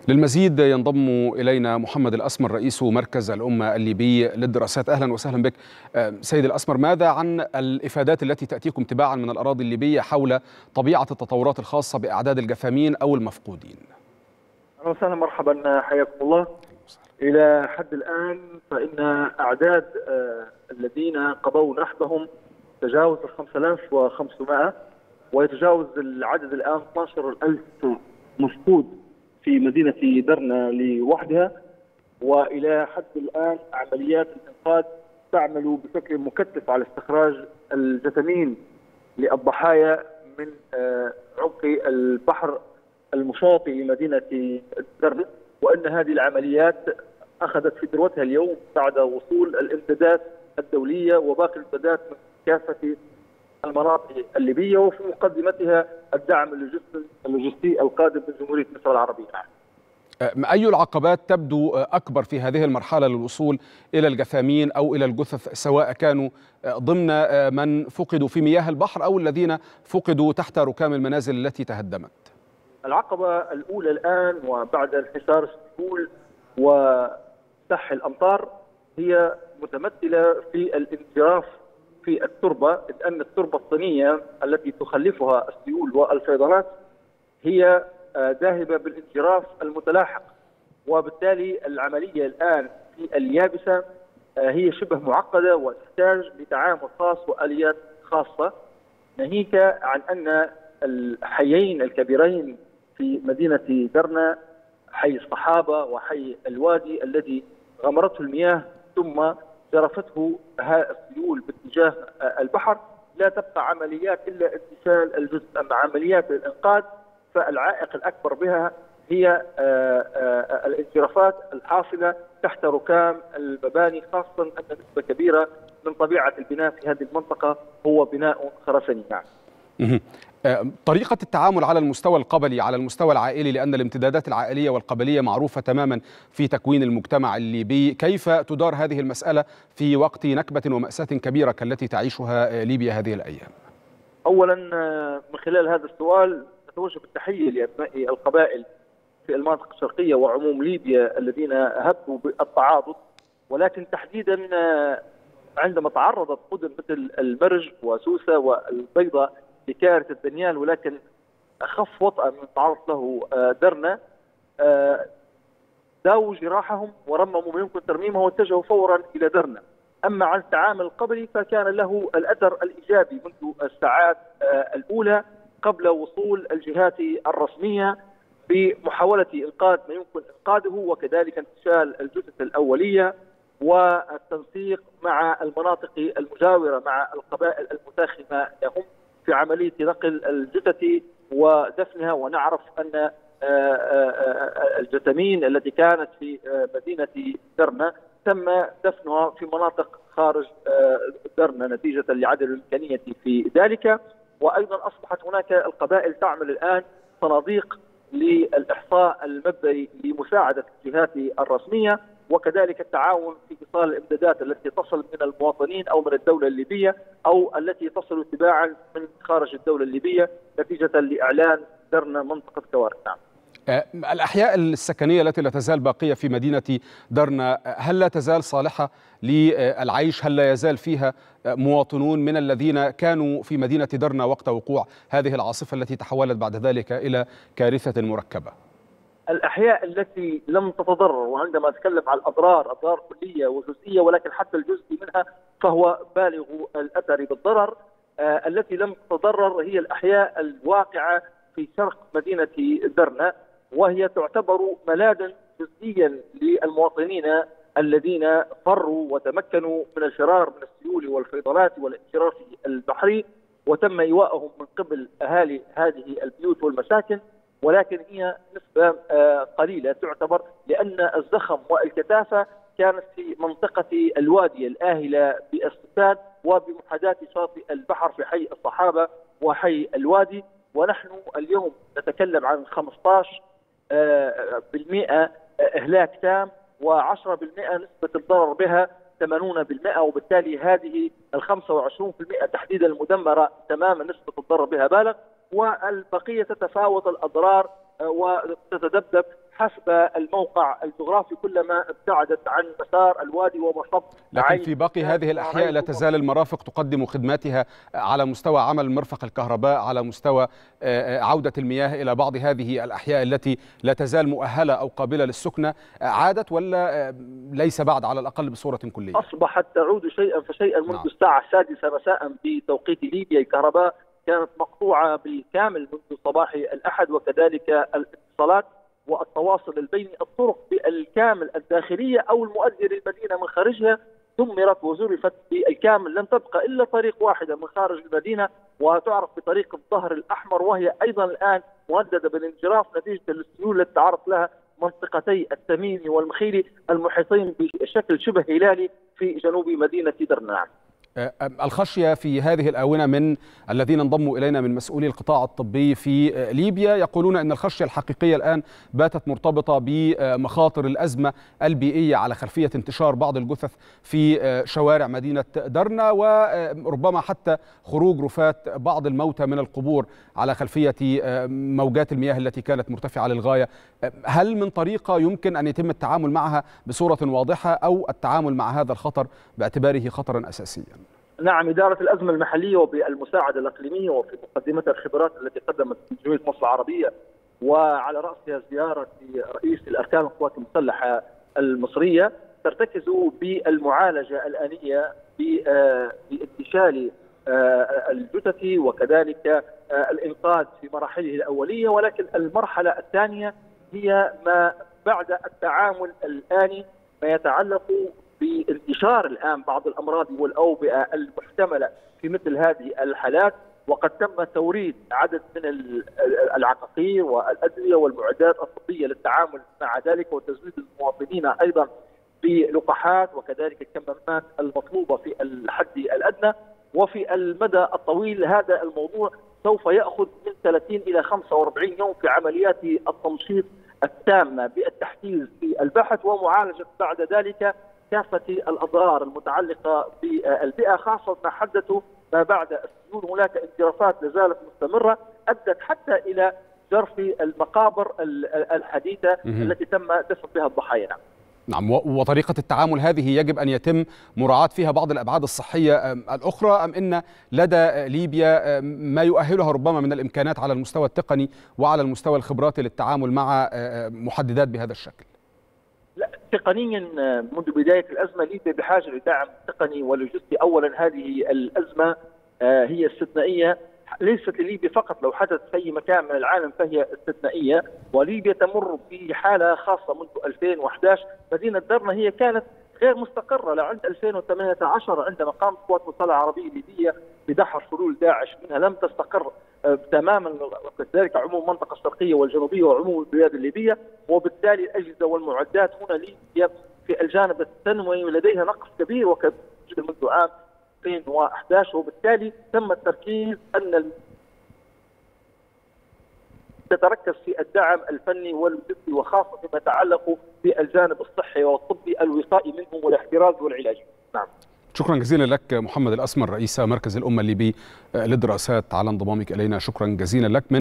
للمزيد ينضم إلينا محمد الأسمر رئيس مركز الأمة الليبي للدراسات. أهلا وسهلا بك سيد الأسمر. ماذا عن الإفادات التي تأتيكم تباعا من الأراضي الليبية حول طبيعة التطورات الخاصة بأعداد الجثامين أو المفقودين؟ أهلا وسهلا، مرحبا، حياكم الله. إلى حد الآن فإن أعداد الذين قضوا نحبهم تجاوز 5500 ويتجاوز العدد الآن 12000 مفقود في مدينة درنا لوحدها. وإلى حد الآن عمليات الإنقاذ تعمل بشكل مكثف على استخراج الجثامين للضحايا من عمق البحر المشاطئ لمدينة درنا، وأن هذه العمليات أخذت في ذروتها اليوم بعد وصول الإمدادات الدولية وباقي الإمدادات من كافة المناطق الليبية، وفي مقدمتها الدعم اللوجستي القادم من جمهورية مصر العربية. أي العقبات تبدو أكبر في هذه المرحلة للوصول إلى الجثامين أو إلى الجثث، سواء كانوا ضمن من فقدوا في مياه البحر أو الذين فقدوا تحت ركام المنازل التي تهدمت؟ العقبة الأولى الآن وبعد انحسار السيول وسح الأمطار هي متمثلة في الانجراف في التربة، لأن التربة الصينية التي تخلفها السيول والفيضانات هي ذاهبة بالانجراف المتلاحق، وبالتالي العملية الآن في اليابسة هي شبه معقدة وتحتاج لتعامل خاص وآليات خاصة، ناهيك عن أن الحيين الكبيرين في مدينة درنا، حي الصحابة وحي الوادي الذي غمرته المياه ثم جرفته السيول باتجاه البحر، لا تبقى عمليات إلا انتشال الجزء. أما عمليات الإنقاذ فالعائق الأكبر بها هي الانجرافات الحاصلة تحت ركام المباني، خاصة أن نسبة كبيرة من طبيعة البناء في هذه المنطقة هو بناء خرساني. طريقة التعامل على المستوى القبلي، على المستوى العائلي، لأن الامتدادات العائلية والقبلية معروفة تماما في تكوين المجتمع الليبي، كيف تدار هذه المسألة في وقت نكبة ومأساة كبيرة كالتي تعيشها ليبيا هذه الأيام؟ أولا من خلال هذا السؤال نتوجه بالتحية لأبناء القبائل في المناطق الشرقية وعموم ليبيا الذين هبوا بالتعاضد، ولكن تحديدا عندما تعرضت مدن مثل المرج وسوسة والبيضة لكارثة الدنيال، ولكن أخف وطأ من تعرض له درنا، داووا جراحهم ورمموا ما يمكن ترميمه واتجهوا فورا إلى درنا. أما عن التعامل القبلي فكان له الأثر الإيجابي منذ الساعات الأولى قبل وصول الجهات الرسمية بمحاولة إنقاذ ما يمكن إنقاذه، وكذلك انتشال الجثث الأولية والتنسيق مع المناطق المجاورة مع القبائل المتاخمة لهم في عملية نقل الجثث ودفنها. ونعرف أن الجثامين التي كانت في مدينة درنا تم دفنها في مناطق خارج درنا نتيجة لعدم الإمكانية في ذلك. وأيضا أصبحت هناك القبائل تعمل الآن صناديق للإحصاء المبدئي لمساعدة الجهات الرسمية، وكذلك التعاون في إيصال الإمدادات التي تصل من المواطنين أو من الدولة الليبية أو التي تصل تباعا من خارج الدولة الليبية نتيجة لإعلان درنا منطقة كوارث. الأحياء السكنية التي لا تزال باقية في مدينة درنا هل لا تزال صالحة للعيش؟ هل لا يزال فيها مواطنون من الذين كانوا في مدينة درنا وقت وقوع هذه العاصفة التي تحولت بعد ذلك إلى كارثة مركبة؟ الأحياء التي لم تتضرر، وعندما أتكلم عن الأضرار أضرار كلية وجزئية، ولكن حتى الجزء منها فهو بالغ الأثر بالضرر، التي لم تتضرر هي الأحياء الواقعة في شرق مدينة درنا، وهي تعتبر ملاذا جزئيا للمواطنين الذين فروا وتمكنوا من الفرار من السيول والفيضانات والانجراف البحري، وتم إيواءهم من قبل أهالي هذه البيوت والمساكن، ولكن هي نسبة قليلة تعتبر، لأن الزخم والكثافة كانت في منطقة الوادي الآهلة بالسكان وبمحاذاة شاطئ البحر في حي الصحابة وحي الوادي. ونحن اليوم نتكلم عن 15% إهلاك تام و10% نسبة الضرر بها 80%، وبالتالي هذه 25% تحديدا المدمرة تماما نسبة الضرر بها بالغ، والبقية تتفاوت الأضرار وتتذبذب حسب الموقع الجغرافي كلما ابتعدت عن مسار الوادي ومصب. لكن في باقي هذه الأحياء لا تزال المرافق تقدم خدماتها على مستوى عمل مرفق الكهرباء، على مستوى عودة المياه إلى بعض هذه الأحياء التي لا تزال مؤهلة أو قابلة للسكنة. عادت ولا ليس بعد على الأقل بصورة كلية؟ أصبحت تعود شيئا فشيئا. منذ الساعة 6 مساء بتوقيت ليبيا الكهرباء كانت مقطوعة بالكامل منذ صباح الأحد، وكذلك الاتصالات والتواصل البيني. الطرق بالكامل الداخلية أو المؤدية للمدينة من خارجها دمرت وزرفت بالكامل. لم تبقى إلا طريق واحدة من خارج المدينة وتعرف بطريق الظهر الأحمر، وهي أيضا الآن مهددة بالانجراف نتيجة السيول التي تعرض لها منطقتي التميمي والمخيلي المحيطين بشكل شبه هلالي في جنوب مدينة درنا. الخشية في هذه الآونة من الذين انضموا إلينا من مسؤولي القطاع الطبي في ليبيا يقولون أن الخشية الحقيقية الآن باتت مرتبطة بمخاطر الأزمة البيئية على خلفية انتشار بعض الجثث في شوارع مدينة درنا، وربما حتى خروج رفات بعض الموتى من القبور على خلفية موجات المياه التي كانت مرتفعة للغاية. هل من طريقة يمكن أن يتم التعامل معها بصورة واضحة أو التعامل مع هذا الخطر باعتباره خطرا أساسيا؟ نعم، إدارة الأزمة المحلية وبالمساعدة الإقليمية وفي مقدمتها الخبرات التي قدمت جمهورية مصر العربية وعلى رأسها زيارة رئيس الأركان القوات المسلحة المصرية ترتكز بالمعالجة الآنية بانتشال الجثث وكذلك الإنقاذ في مراحله الأولية، ولكن المرحلة الثانية هي ما بعد التعامل الآني ما يتعلق بانتشار الآن بعض الأمراض والأوبئة المحتملة في مثل هذه الحالات. وقد تم توريد عدد من العقاقير والأدوية والمعدات الطبية للتعامل مع ذلك، وتزويد المواطنين أيضا بلقاحات وكذلك الكمامات المطلوبة في الحد الأدنى. وفي المدى الطويل هذا الموضوع سوف يأخذ من 30 إلى 45 يوم في عمليات التمشيط التامة بالتحفيز في البحث ومعالجة بعد ذلك كافة الأضرار المتعلقة بالبيئة، خاصة ما حدثوا ما بعد السيول. هناك انجرافات لازالت مستمرة أدت حتى إلى جرف المقابر الحديثة التي تم دفن بها الضحايا. نعم، وطريقة التعامل هذه يجب أن يتم مراعاة فيها بعض الأبعاد الصحية الأخرى، أم إن لدى ليبيا ما يؤهلها ربما من الإمكانات على المستوى التقني وعلى المستوى الخبرات للتعامل مع محددات بهذا الشكل؟ لا، تقنيا منذ بداية الأزمة ليبيا بحاجة لدعم تقني ولوجستي. أولا هذه الأزمة هي استثنائية، ليست لليبيا فقط، لو حدث في أي مكان من العالم فهي استثنائية، وليبيا تمر بحالة خاصة منذ 2011. مدينة درنا هي كانت غير مستقرة لعند 2018 عندما قامت قوات المسلحة العربية الليبية بدحر شلول داعش منها، لم تستقر تماما، وكذلك عموم المنطقة الشرقية والجنوبية وعموم البلاد الليبية. وبالتالي الأجهزة والمعدات هنا ليبيا في الجانب التنموي لديها نقص كبير وكبير منذ عام 2011، وبالتالي تم التركيز أن تتركز في الدعم الفني والمادي وخاصة فيما يتعلق بالجانب الصحي والطبي الوقائي منهم والاحتراز والعلاج. نعم. شكرا جزيلا لك محمد الأسمر رئيس مركز الأمة الليبي للدراسات على انضمامك إلينا. شكرا جزيلا لك.